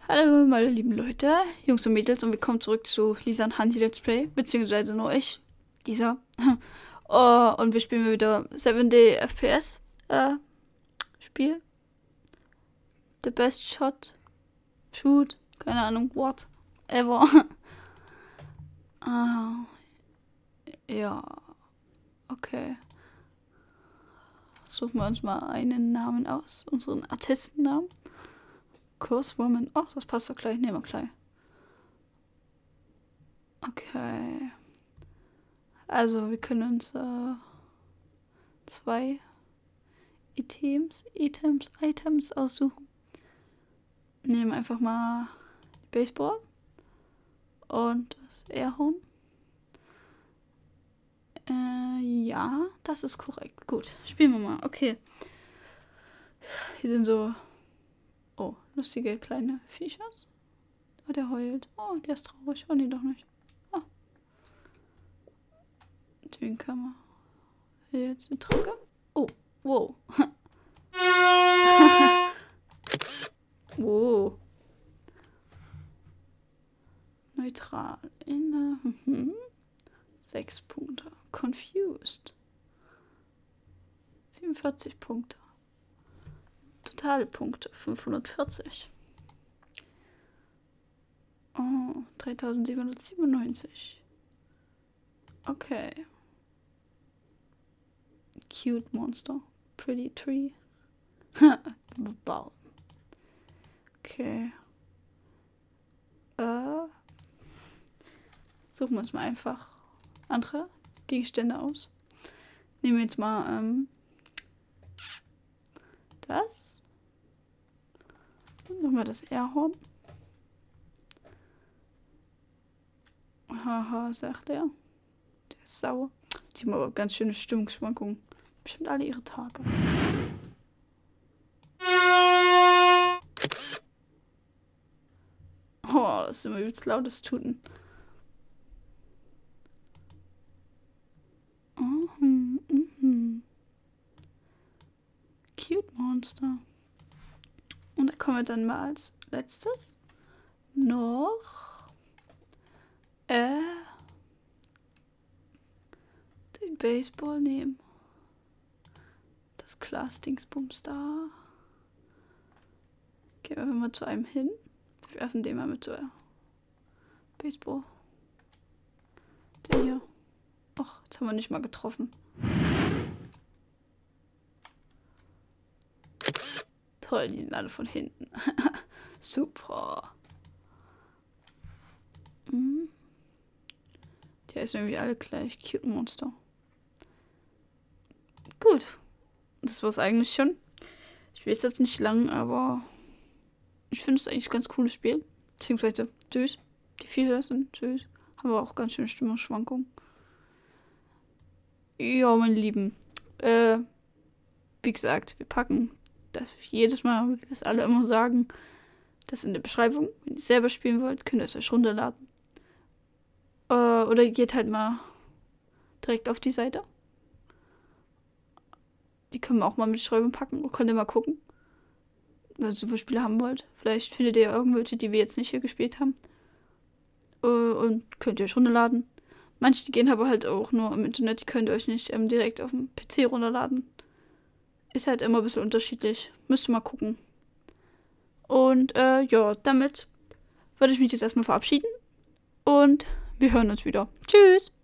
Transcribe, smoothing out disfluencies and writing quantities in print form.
Hallo meine lieben Leute, Jungs und Mädels, und willkommen zurück zu Lisa und Hansi Let's Play, beziehungsweise nur ich, Lisa. Und wir spielen wieder 7D FPS Spiel. The best shot, shoot, keine Ahnung, what, ever. Ja, okay. Suchen wir uns mal einen Namen aus, unseren Artistennamen. Kurswoman. Oh, das passt doch gleich. Nehmen wir gleich. Okay. Also, wir können uns zwei Items aussuchen. Nehmen einfach mal die Baseball und das Airhorn. Ja, das ist korrekt. Gut, spielen wir mal. Okay. Hier sind so lustige kleine Viechers. Oh, der heult. Oh, der ist traurig. Oh, nee, doch nicht. Oh. Den kann man jetzt eine Tracke. Oh, wow. Wow. Neutral. 6 Punkte. Confused. 47 Punkte. Totale Punkte 540. Oh, 3797. Okay. Cute Monster. Pretty Tree. Baum. Okay. Suchen wir uns mal einfach andere Gegenstände aus. Nehmen wir jetzt mal das. Und nochmal das Airhorn. Haha, sagt er. Der ist sauer. Die haben aber ganz schöne Stimmungsschwankungen. Bestimmt alle ihre Tage. Oh, das ist immer übelst lautes Tuten. Cute Monster. Und da kommen wir dann mal als letztes noch den Baseball nehmen. Das Glas-Dingsbums da. Gehen wir mal zu einem hin. Wir werfen den mal mit so Baseball. Der hier. Och, jetzt haben wir nicht mal getroffen. Toll, die sind alle von hinten. Super. Der ist irgendwie alle gleich. Cute Monster. Gut. Das war es eigentlich schon. Ich weiß jetzt nicht lang, aber ich finde es eigentlich ein ganz cooles Spiel. Beziehungsweise süß. Die Viecher sind süß. Haben wir auch ganz schöne Stimmungsschwankungen. Ja, meine Lieben. Wie gesagt, wir packen das jedes Mal, wie wir es alle immer sagen, das in der Beschreibung. Wenn ihr selber spielen wollt, könnt ihr es euch runterladen. Oder geht halt mal direkt auf die Seite. Die können wir auch mal mit Beschreibung packen. Und könnt ihr mal gucken, was ihr für Spiele haben wollt. Vielleicht findet ihr irgendwelche, die wir jetzt nicht hier gespielt haben. Und könnt ihr euch runterladen. Manche, die gehen aber halt auch nur im Internet. Die könnt ihr euch nicht direkt auf dem PC runterladen. Ist halt immer ein bisschen unterschiedlich. Müsst ihr mal gucken. Und ja, damit würde ich mich jetzt erstmal verabschieden. Und wir hören uns wieder. Tschüss!